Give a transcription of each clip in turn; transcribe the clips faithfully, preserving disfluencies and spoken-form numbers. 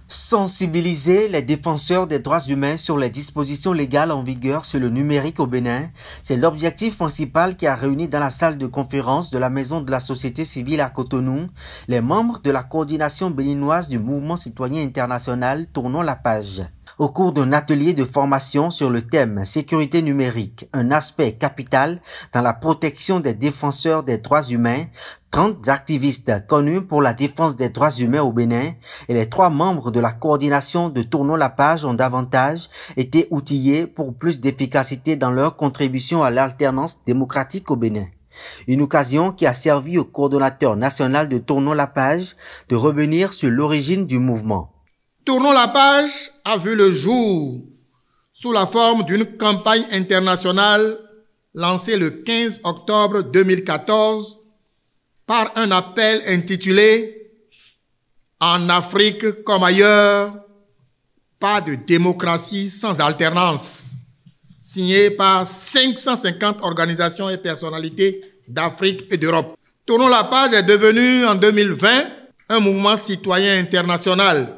Sensibiliser les défenseurs des droits humains sur les dispositions légales en vigueur sur le numérique au Bénin, c'est l'objectif principal qui a réuni dans la salle de conférence de la Maison de la Société Civile à Cotonou les membres de la coordination béninoise du Mouvement Citoyen International Tournons la page. Au cours d'un atelier de formation sur le thème sécurité numérique, un aspect capital dans la protection des défenseurs des droits humains, trente activistes connus pour la défense des droits humains au Bénin et les trois membres de la coordination de Tournons la page ont davantage été outillés pour plus d'efficacité dans leur contribution à l'alternance démocratique au Bénin. Une occasion qui a servi au coordonnateur national de Tournons la page de revenir sur l'origine du mouvement. Tournons la page a vu le jour sous la forme d'une campagne internationale lancée le quinze octobre deux mille quatorze par un appel intitulé « En Afrique comme ailleurs, pas de démocratie sans alternance », signé par cinq cent cinquante organisations et personnalités d'Afrique et d'Europe. Tournons la page est devenu en deux mille vingt un mouvement citoyen international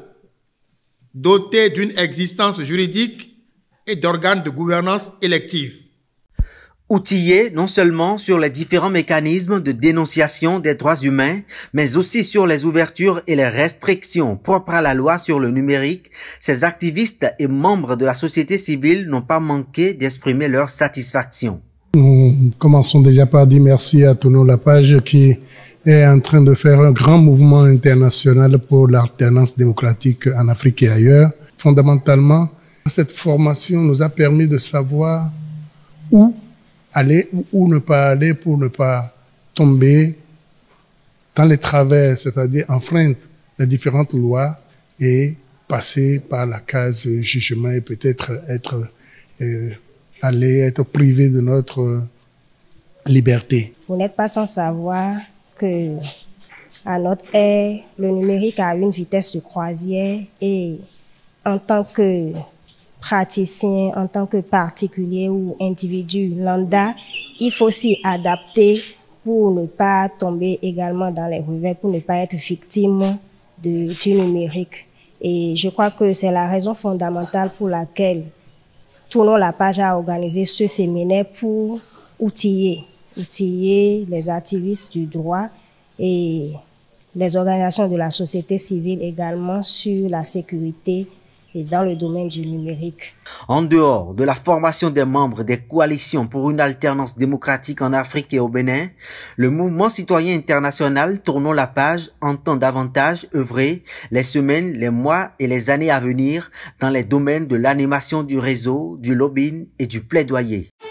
doté d'une existence juridique et d'organes de gouvernance élective. Outillé non seulement sur les différents mécanismes de dénonciation des droits humains, mais aussi sur les ouvertures et les restrictions propres à la loi sur le numérique, ces activistes et membres de la société civile n'ont pas manqué d'exprimer leur satisfaction. Nous commençons déjà par dire merci à Tournons la page qui est en train de faire un grand mouvement international pour l'alternance démocratique en Afrique et ailleurs. Fondamentalement, cette formation nous a permis de savoir où aller ou où ne pas aller pour ne pas tomber dans les travers, c'est-à-dire enfreindre les différentes lois et passer par la case jugement et peut-être être, euh, aller être privé de notre liberté. Vous n'êtes pas sans savoir que à notre ère, le numérique a une vitesse de croisière et en tant que praticien, en tant que particulier ou individu lambda, il faut s'y adapter pour ne pas tomber également dans les revers, pour ne pas être victime de, du numérique. Et je crois que c'est la raison fondamentale pour laquelle Tournons la page a organisé ce séminaire pour outiller, outiller les activistes du droit et les organisations de la société civile également sur la sécurité et dans le domaine du numérique. En dehors de la formation des membres des coalitions pour une alternance démocratique en Afrique et au Bénin, le mouvement citoyen international Tournons la page entend davantage œuvrer les semaines, les mois et les années à venir dans les domaines de l'animation du réseau, du lobbying et du plaidoyer.